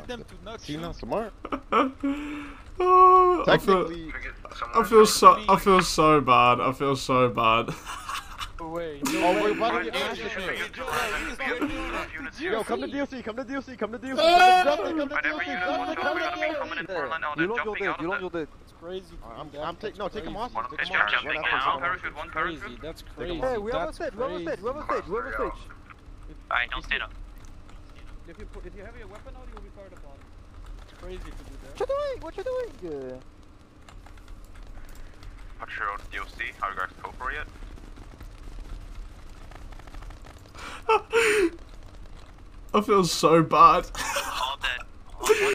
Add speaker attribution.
Speaker 1: them to not
Speaker 2: See,
Speaker 1: shoot.
Speaker 2: not smart.
Speaker 3: Oh,
Speaker 2: Technically,
Speaker 3: I feel so bad. I feel so bad.
Speaker 1: Wait,
Speaker 2: oh, we're about to get massacred here. Yo, come to DLC, come to DLC, come to DLC, come to DLC.
Speaker 4: You don't yield it.
Speaker 1: It's crazy.
Speaker 2: I'm taking, no, take him off.
Speaker 5: It's jumping now. Parachute, one
Speaker 1: Crazy.
Speaker 5: parachute.
Speaker 1: That's crazy.
Speaker 4: Hey, we have a
Speaker 1: That's
Speaker 4: stage, we have a stage, we have a stage, we have a stage.
Speaker 5: Alright, don't stand up.
Speaker 1: If you have your weapon out, you will be fired upon. It's crazy to do that.
Speaker 4: What you doing? What you doing?
Speaker 5: What's your own DLC? How you guys cooperate?
Speaker 3: I feel so bad.